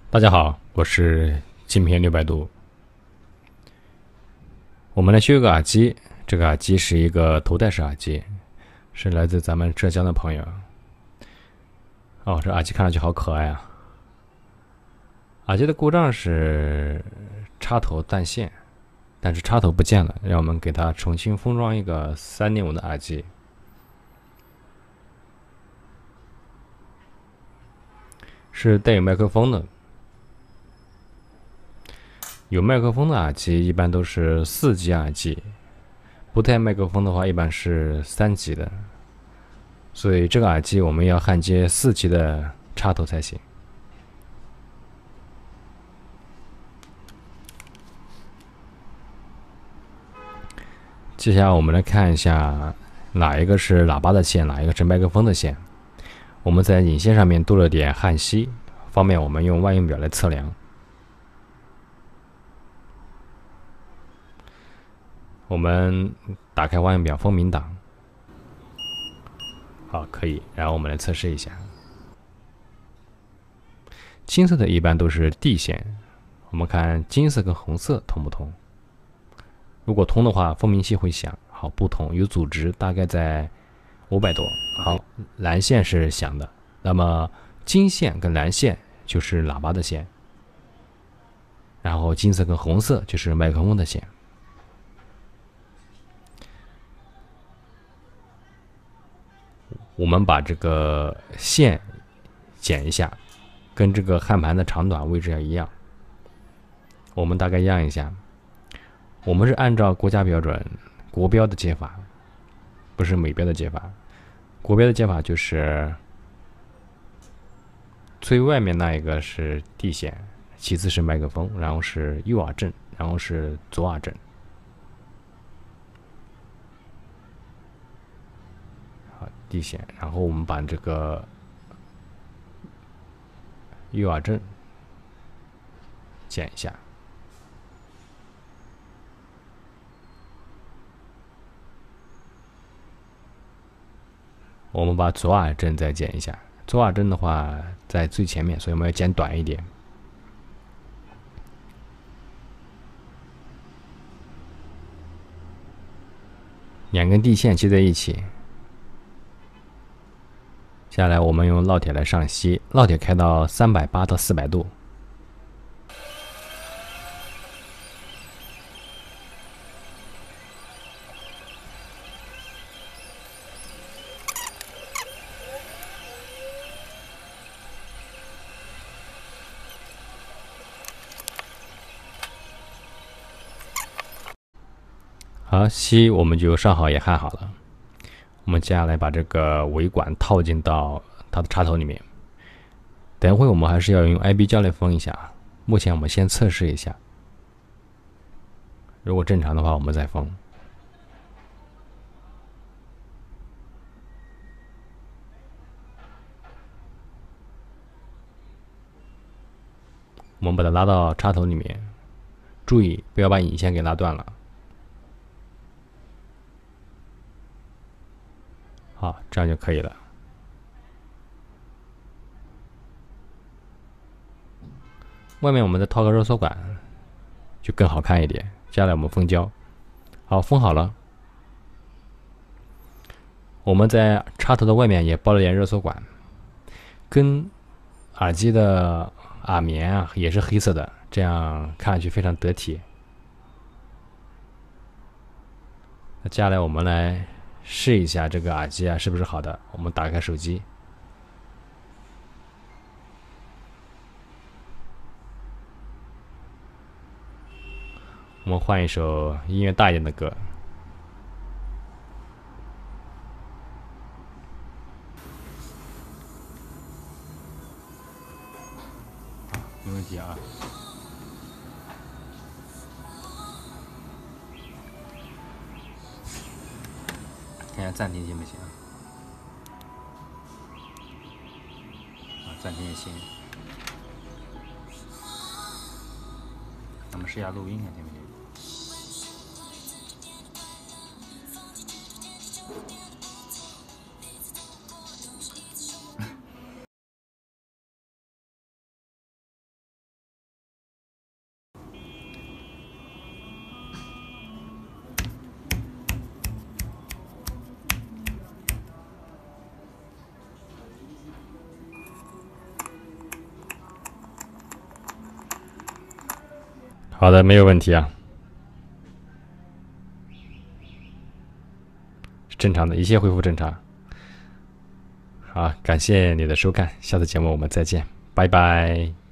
大家好，我是镜片600度。我们来修一个耳机，这个耳机是一个头戴式耳机，是来自咱们浙江的朋友。哦，这耳机看上去好可爱啊！耳机的故障是插头断线，但是插头不见了，让我们给它重新封装一个3.5的耳机。是带有麦克风的。有麦克风的耳机一般都是4级耳机，不带麦克风的话一般是3级的，所以这个耳机我们要焊接4级的插头才行。接下来我们来看一下哪一个是喇叭的线，哪一个是麦克风的线。我们在引线上面镀了点焊锡，方便我们用万用表来测量。我们打开万用表风鸣档，好，可以。然后我们来测试一下，金色的一般都是 D 线，我们看金色跟红色通不通。如果通的话，蜂鸣器会响。好，不通，有阻值，大概在500多。好，蓝线是响的。那么金线跟蓝线就是喇叭的线，然后金色跟红色就是麦克风的线。我们把这个线剪一下，跟这个焊盘的长短位置要一样。我们大概样一下，我们是按照国家标准国标的接法，不是美标的接法。国标的接法就是最外面那一个是 D 线，其次是麦克风，然后是右耳正，然后是左耳正。好， D 线，然后我们把这个右耳正剪一下。我们把左耳正再剪一下，左耳正的话在最前面，所以我们要剪短一点。2根地线接在一起，接下来我们用烙铁来上锡，烙铁开到380到400度。好，锡我们就上好也焊好了。我们接下来把这个尾管套进到它的插头里面。等一会我们还是要用 IB 胶来封一下。目前我们先测试一下，如果正常的话我们再封。我们把它拉到插头里面，注意不要把引线给拉断了。好，这样就可以了。外面我们再套个热缩管，就更好看一点。接下来我们封胶，好，封好了。我们在插头的外面也包了点热缩管，跟耳机的耳棉啊也是黑色的，这样看上去非常得体。那接下来我们来试一下这个耳机啊是不是好的。我们打开手机，我们换一首音乐大一点的歌。没问题啊。看一下暂停行不行？暂停也行。咱们试一下录音，看行不行？ 好的，没有问题啊，正常的，一切恢复正常。好，感谢你的收看，下次节目我们再见，拜拜。